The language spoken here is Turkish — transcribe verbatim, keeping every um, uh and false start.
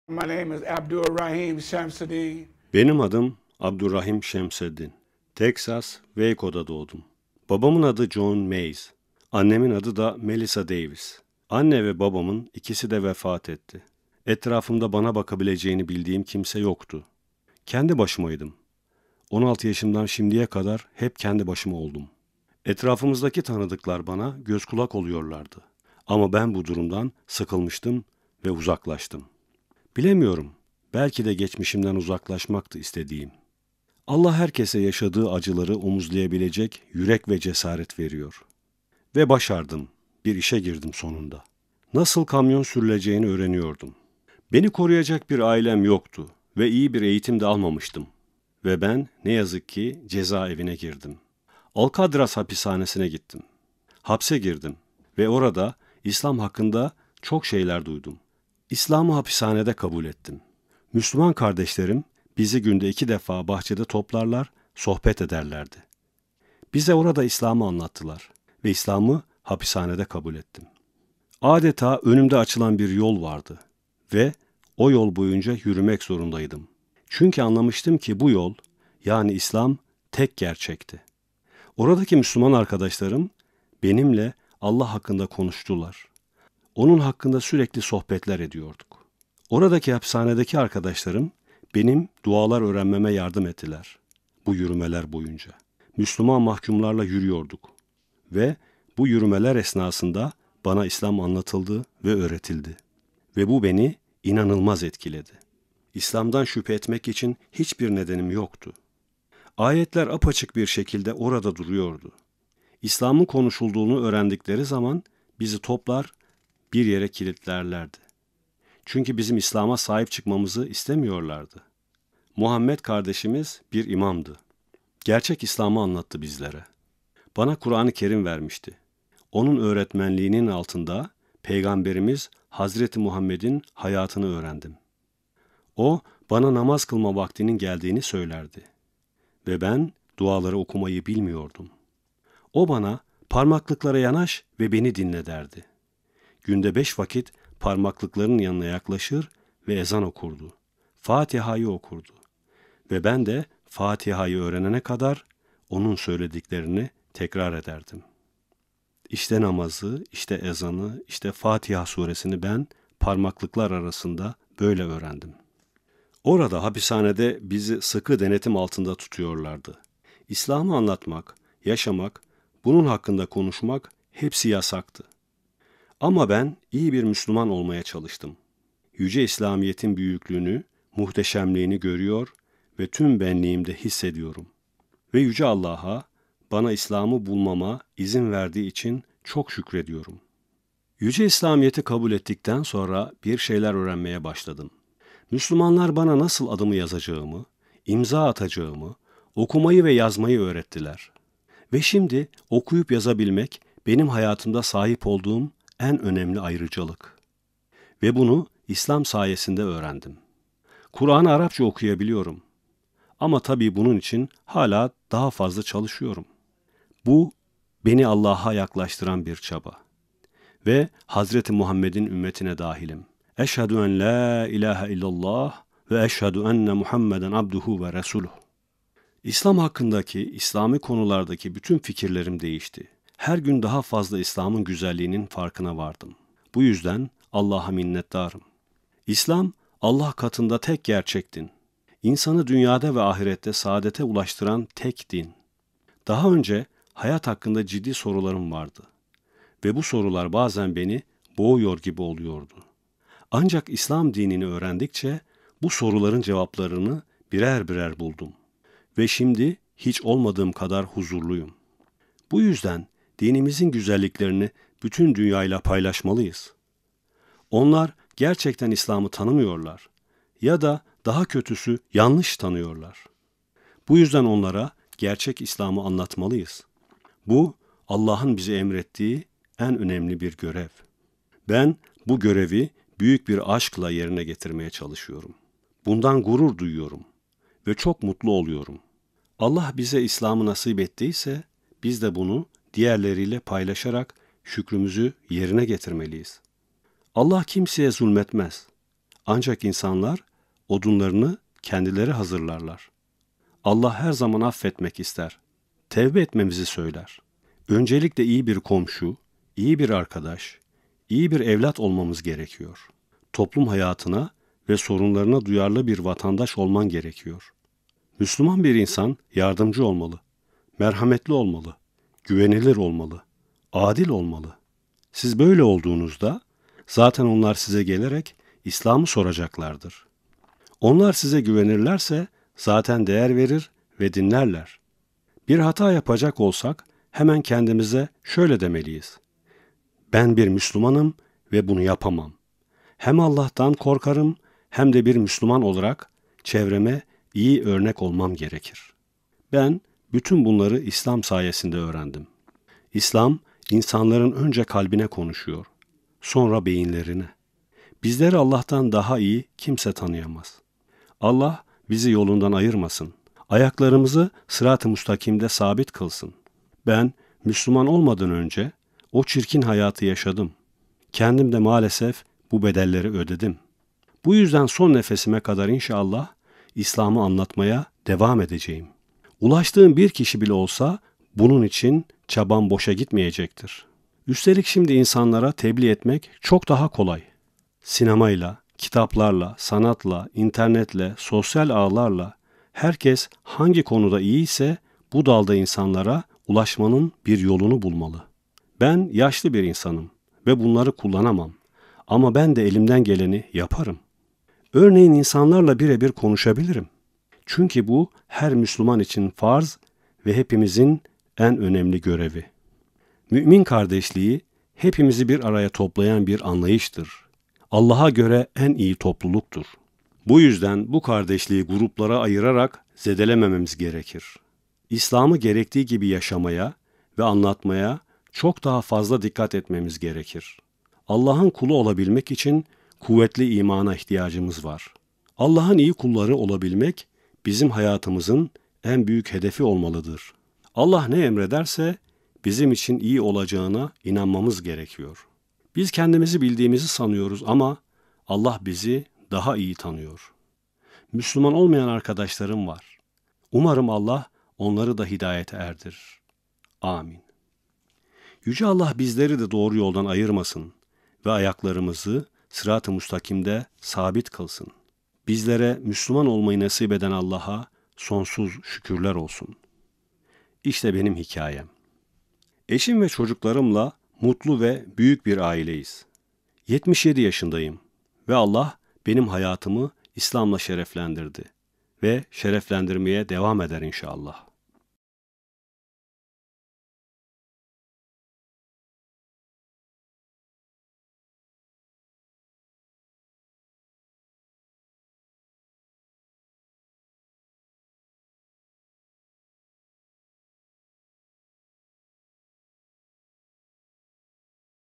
My name is Abdul-Rahim Shamsuddin. Benim adım Abdurrahim Şemseddin. Texas, Waco'da doğdum. Babamın adı John Mays. Annemin adı da Melissa Davis. Anne ve babamın ikisi de vefat etti. Etrafımda bana bakabileceğini bildiğim kimse yoktu. Kendi başımaydım. on altı yaşımdan şimdiye kadar hep kendi başıma oldum. Etrafımızdaki tanıdıklar bana göz kulak oluyorlardı. Ama ben bu durumdan sıkılmıştım ve uzaklaştım. Bilemiyorum. Belki de geçmişimden uzaklaşmaktı istediğim. Allah herkese yaşadığı acıları omuzlayabilecek yürek ve cesaret veriyor. Ve başardım. Bir işe girdim sonunda. Nasıl kamyon sürüleceğini öğreniyordum. Beni koruyacak bir ailem yoktu ve iyi bir eğitim de almamıştım. Ve ben ne yazık ki cezaevine girdim. Alcatraz hapishanesine gittim. Hapse girdim ve orada İslam hakkında çok şeyler duydum. İslam'ı hapishanede kabul ettim. Müslüman kardeşlerim bizi günde iki defa bahçede toplarlar, sohbet ederlerdi. Bize orada İslam'ı anlattılar ve İslam'ı hapishanede kabul ettim. Adeta önümde açılan bir yol vardı ve o yol boyunca yürümek zorundaydım. Çünkü anlamıştım ki bu yol, yani İslam, tek gerçekti. Oradaki Müslüman arkadaşlarım benimle Allah hakkında konuştular. Onun hakkında sürekli sohbetler ediyorduk. Oradaki hapishanedeki arkadaşlarım benim dualar öğrenmeme yardım ettiler bu yürümeler boyunca. Müslüman mahkumlarla yürüyorduk ve bu yürümeler esnasında bana İslam anlatıldı ve öğretildi. Ve bu beni inanılmaz etkiledi. İslam'dan şüphe etmek için hiçbir nedenim yoktu. Ayetler apaçık bir şekilde orada duruyordu. İslam'ın konuşulduğunu öğrendikleri zaman bizi toplar, bir yere kilitlerlerdi. Çünkü bizim İslam'a sahip çıkmamızı istemiyorlardı. Muhammed kardeşimiz bir imamdı. Gerçek İslam'ı anlattı bizlere. Bana Kur'an-ı Kerim vermişti. Onun öğretmenliğinin altında Peygamberimiz Hazreti Muhammed'in hayatını öğrendim. O bana namaz kılma vaktinin geldiğini söylerdi. Ve ben duaları okumayı bilmiyordum. O bana parmaklıklara yanaş ve beni dinle derdi. Günde beş vakit parmaklıkların yanına yaklaşır ve ezan okurdu. Fatiha'yı okurdu. Ve ben de Fatiha'yı öğrenene kadar onun söylediklerini tekrar ederdim. İşte namazı, işte ezanı, işte Fatiha suresini ben parmaklıklar arasında böyle öğrendim. Orada hapishanede bizi sıkı denetim altında tutuyorlardı. İslam'ı anlatmak, yaşamak, bunun hakkında konuşmak hepsi yasaktı. Ama ben iyi bir Müslüman olmaya çalıştım. Yüce İslamiyet'in büyüklüğünü, muhteşemliğini görüyor ve tüm benliğimde hissediyorum. Ve Yüce Allah'a bana İslam'ı bulmama izin verdiği için çok şükrediyorum. Yüce İslamiyet'i kabul ettikten sonra bir şeyler öğrenmeye başladım. Müslümanlar bana nasıl adımı yazacağımı, imza atacağımı, okumayı ve yazmayı öğrettiler. Ve şimdi okuyup yazabilmek benim hayatımda sahip olduğum en önemli ayrıcalık. Ve bunu İslam sayesinde öğrendim. Kur'an'ı Arapça okuyabiliyorum. Ama tabii bunun için hala daha fazla çalışıyorum. Bu beni Allah'a yaklaştıran bir çaba. Ve Hazreti Muhammed'in ümmetine dahilim. Eşhedü en la ilahe illallah ve eşhedü enne Muhammeden abduhu ve resuluh. İslam hakkındaki, İslami konulardaki bütün fikirlerim değişti. Her gün daha fazla İslam'ın güzelliğinin farkına vardım. Bu yüzden Allah'a minnettarım. İslam, Allah katında tek gerçek din. İnsanı dünyada ve ahirette saadete ulaştıran tek din. Daha önce hayat hakkında ciddi sorularım vardı. Ve bu sorular bazen beni boğuyor gibi oluyordu. Ancak İslam dinini öğrendikçe bu soruların cevaplarını birer birer buldum. Ve şimdi hiç olmadığım kadar huzurluyum. Bu yüzden dinimizin güzelliklerini bütün dünyayla paylaşmalıyız. Onlar gerçekten İslam'ı tanımıyorlar ya da daha kötüsü yanlış tanıyorlar. Bu yüzden onlara gerçek İslam'ı anlatmalıyız. Bu Allah'ın bize emrettiği en önemli bir görev. Ben bu görevi büyük bir aşkla yerine getirmeye çalışıyorum. Bundan gurur duyuyorum ve çok mutlu oluyorum. Allah bize İslam'ı nasip ettiyse biz de bunu diğerleriyle paylaşarak şükrümüzü yerine getirmeliyiz. Allah kimseye zulmetmez Ancak insanlar odunlarını kendileri hazırlarlar. Allah her zaman affetmek ister. Tevbe etmemizi söyler. Öncelikle iyi bir komşu, iyi bir arkadaş, iyi bir evlat olmamız gerekiyor. Toplum hayatına ve sorunlarına duyarlı bir vatandaş olman gerekiyor. Müslüman bir insan yardımcı olmalı, merhametli olmalı, güvenilir olmalı, adil olmalı. Siz böyle olduğunuzda zaten onlar size gelerek İslam'ı soracaklardır. Onlar size güvenirlerse zaten değer verir ve dinlerler. Bir hata yapacak olsak hemen kendimize şöyle demeliyiz: ben bir Müslümanım ve bunu yapamam. Hem Allah'tan korkarım hem de bir Müslüman olarak çevreme iyi örnek olmam gerekir. Ben bütün bunları İslam sayesinde öğrendim. İslam, insanların önce kalbine konuşuyor, sonra beyinlerine. Bizleri Allah'tan daha iyi kimse tanıyamaz. Allah bizi yolundan ayırmasın. Ayaklarımızı sırat-ı müstakimde sabit kılsın. Ben Müslüman olmadan önce o çirkin hayatı yaşadım. Kendim de maalesef bu bedelleri ödedim. Bu yüzden son nefesime kadar inşallah İslam'ı anlatmaya devam edeceğim. Ulaştığım bir kişi bile olsa bunun için çabam boşa gitmeyecektir. Üstelik şimdi insanlara tebliğ etmek çok daha kolay. Sinemayla, kitaplarla, sanatla, internetle, sosyal ağlarla herkes hangi konuda iyiyse bu dalda insanlara ulaşmanın bir yolunu bulmalı. Ben yaşlı bir insanım ve bunları kullanamam. Ama ben de elimden geleni yaparım. Örneğin insanlarla birebir konuşabilirim. Çünkü bu her Müslüman için farz ve hepimizin en önemli görevi. Mümin kardeşliği hepimizi bir araya toplayan bir anlayıştır. Allah'a göre en iyi topluluktur. Bu yüzden bu kardeşliği gruplara ayırarak zedelemememiz gerekir. İslam'ı gerektiği gibi yaşamaya ve anlatmaya çok daha fazla dikkat etmemiz gerekir. Allah'ın kulu olabilmek için kuvvetli imana ihtiyacımız var. Allah'ın iyi kulları olabilmek bizim hayatımızın en büyük hedefi olmalıdır. Allah ne emrederse bizim için iyi olacağına inanmamız gerekiyor. Biz kendimizi bildiğimizi sanıyoruz ama Allah bizi daha iyi tanıyor. Müslüman olmayan arkadaşlarım var. Umarım Allah onları da hidayete erdirir. Amin. Yüce Allah bizleri de doğru yoldan ayırmasın ve ayaklarımızı sırat-ı müstakimde sabit kılsın. Bizlere Müslüman olmayı nasip eden Allah'a sonsuz şükürler olsun. İşte benim hikayem. Eşim ve çocuklarımla mutlu ve büyük bir aileyiz. yetmiş yedi yaşındayım ve Allah benim hayatımı İslam'la şereflendirdi ve şereflendirmeye devam eder inşallah.